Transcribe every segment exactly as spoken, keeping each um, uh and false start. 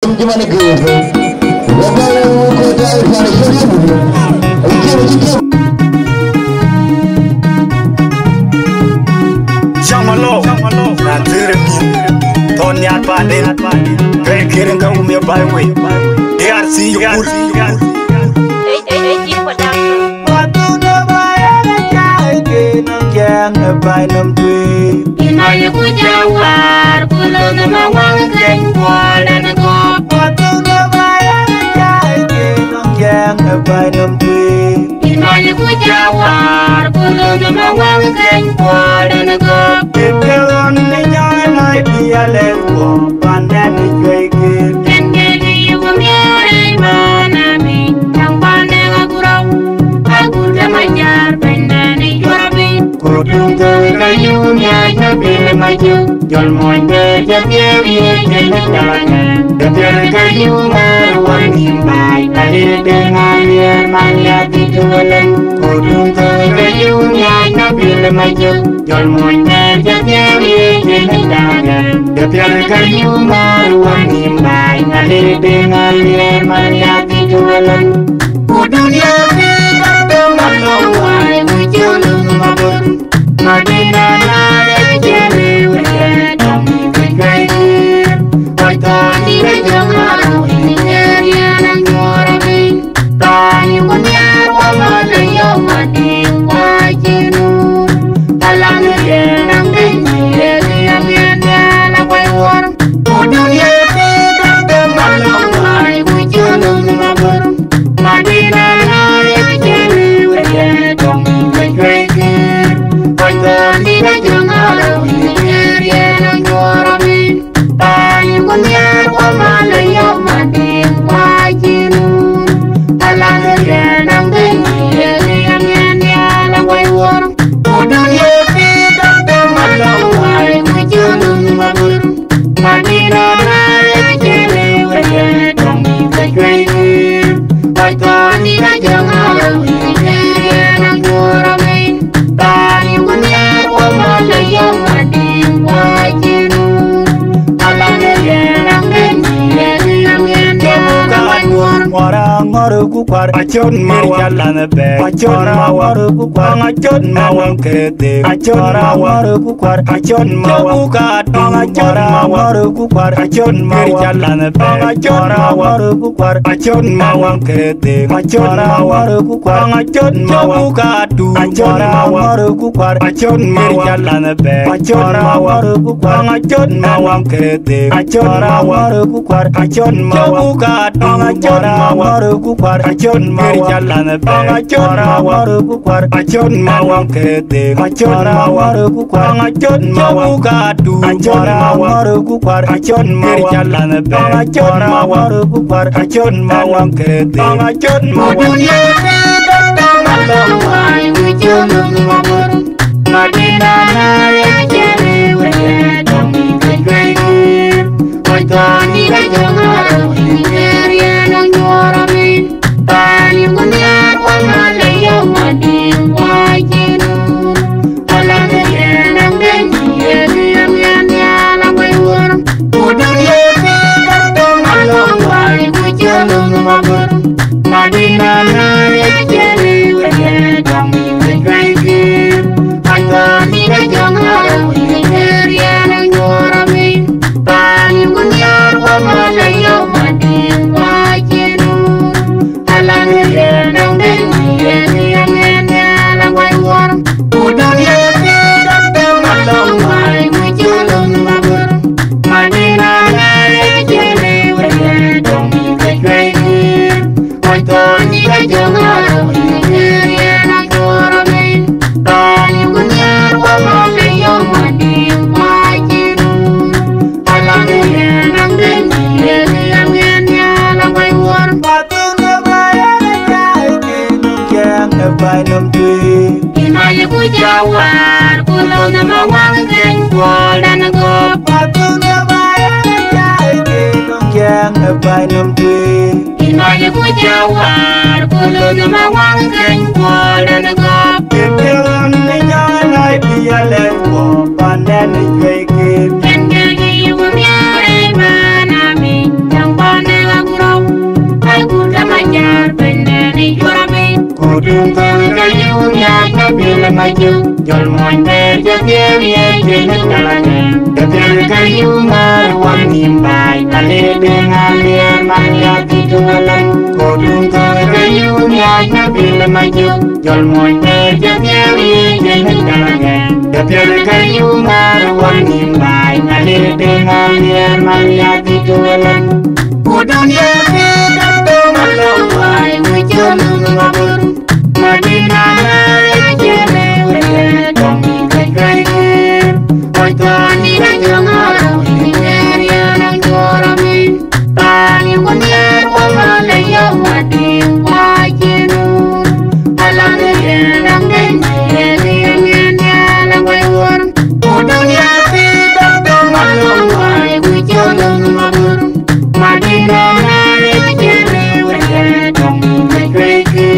gimana gitu? Bapak kota Indonesia dulu. Oke, oke. Jamalo, nantirin Tony Adpadin, Greg Kirin Kawumi Byway, D R C Yur. Inaya ku jawar, pulau nama wang keng kuala nago. Patu nabaya jai genong yang nabai nampi. Inaya ku jawar, pulau nama wang keng kuala nago. Pepelon menyai mai piale ko pandan dijual. Kengkeli wamiai mana mi, yang pandang aku rau, aku damajar pandan dijual. Kudung kayu nyanya bila maju, jol monde jadinya jadi jalannya. Jadinya kayu maruan timbai, kali dengan liar mania dijualan. Kudung kayu nyanya bila maju, jol monde jadinya jadi jalannya. Jadinya kayu maruan timbai, kali dengan liar mania dijualan. Kudung yang tidak maluai mujulung mabur. Madina nare jere wede tomi kekei. Oito tira jamaru ingeria nang yorabi. Tani wanyar wamale yo madi wajinu. Alang ye nang dengi ye yamianya na waywar. Udun ye tidak demalong ay wujulung mabur. Madina nare jere wede tomi kekei. Tira jangala ingeria nang yorabi. Tani wanyar wamale yo madi wajinu. Alang ye nang dengi ye yamianya na waywar. Udun ye tidak demalong ay wujulung mabur. Madina nare jere wede tomi kekei. Oito tira jangala ingeria nang yorabi. Tani wanyar wamale yo madi wajinu. Alang ye nang dengi ye yamianya na waywar. Orang orang kukwar acon mawalan be acon mawar kukwar acon mawang kete acon mawar kukwar acon mawang kadung acon mawar kukwar acon mawang be acon mawar kukwar acon mawang kete acon mawar kukwar acon mawang kadung acon mawar kukwar acon mawang be acon mawar kukwar acon mawang kete acon mawar kukwar acon mawang kadung acon mawar kukwar acon mawang be acon mawar kukwar acon mawang kete acon mawar kukwar acon mawang kadung acon mawar kukwar acon mawang be acon mawar kukwar acon mawang kete acon mawang Malawai wujulung mabur. Madina nare jere wede tomi kekei. Oito tira jangala ingeria nang yorabi. Tani wanyar wamale yo madi wajinu. Alang ye nang dengi ye yamianya na waywar. Udun ye tidak demalawai wujulung mabur. Madina nare jere wede tomi kekei. Oito tira jangala ingeria nang yorabi. Tani wanyar wamale yo madi wajinu. Alang ye nang dengi ye yamianya na waywar. Udun ye tidak demalawai wujulung mabur. Madina nare jere wede tomi kekei. Oito tira jangala ingeria nang yorabi. Tani wanyar wamale yo madi wajinu. Alang ye nang dengi ye yamianya na waywar. Patu nabaya jai genong yang nabai nampi. Inaya ku jawar, pulau nama wang keng kuala nago. Patu nabaya jai genong yang nabai nampi. Inaya ku jawar, pulau nama wang keng kuala nago. Pepelon menyai piale ko pandan dijual. Kengkeli wamiai mana mi, yang pandang pile mai chu jol mon be je ye ye je ne kala ke de pile ka yu ma wan nim bai ale de nga le ma ya ti tu lan ko dun ka ka yu ya na pile mai chu jol mon be je ye ye je ne kala ke de pile ka yu ma wan nim bai ale de nga le ma ya ti tu lan ko dun ye pe da to ma lo wai wi chu lu ma bur Madina na jere wele dong kai kai oi tani na jangara nigeria na gorami tani wonye wala le yo mati wa jenu ala ne dang ne ne ne ne la wai wor dunia ti dang dang malo wai wi jono mabur Madina na jere wele dong kai kai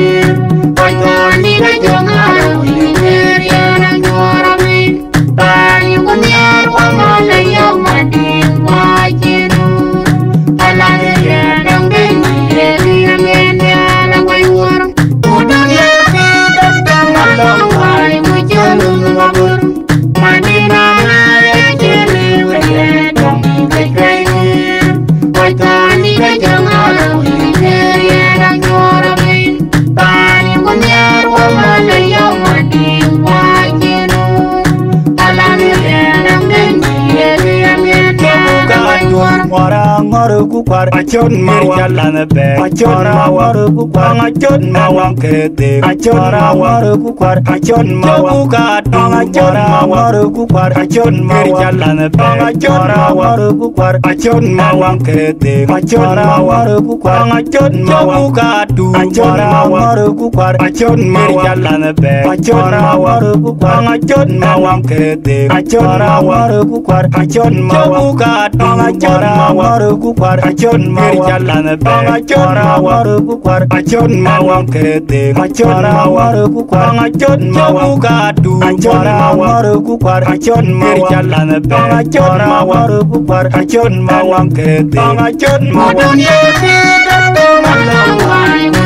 Tani na jangara nigeria na gorami tani wonye wala le yo mati wa jenu ala ne dang ne ne ne la wai wor dunia ti dang dang malo wai wi jono mabur Madina na jere wele dong kai kai oi tani na jangara nigeria na gorami tani wonye wala le yo mati wa jenu ala ne dang ne ne ne la wai wor Orang ngor ku kwar acon ma jalan be acon ma war ku kwar acon ma wang kete acon ma war ku kwar acon ma wang kat acon ma war ku kwar acon ma jalan be acon ma war ku kwar acon ma wang kete acon ma war ku kwar acon ma wang kat acon ma war ku kwar acon ma jalan be acon ma war ku kwar acon ma wang kete acon ma war ku kwar acon ma wang kat acon ma war ku kwar acon ma jalan be acon ma war ku kwar acon ma wang kete acon ma war ku kwar acon ma wang kat acon ma war ku kwar acon ma jalan be acon ma war ku kwar acon ma wang kete acon ma dunia ti dang dang malo wai